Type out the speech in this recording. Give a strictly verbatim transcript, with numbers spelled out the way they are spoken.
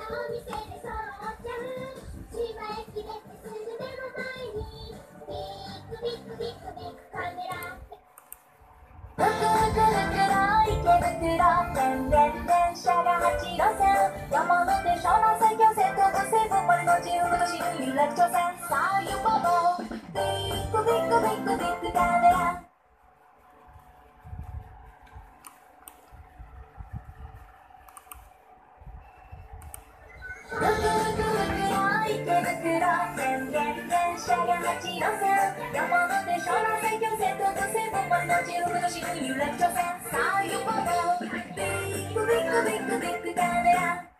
お店で揃っちゃう。芝駅出てすぐ目の前にビッグビッグビッグビッグカメラ。ふくふくふくろ池袋天然電車がはち路線。山手湘南埼京線東武西武丸の内動都市有楽町線。さあ行こうビッグビッグビッグビッグカメラ。ふくふくふくろ池袋天然電車がはち路線。山手湘南埼京線東武西武丸の内動都市有楽町線。さあ行こうビッグビッグビッグビッグカメラ。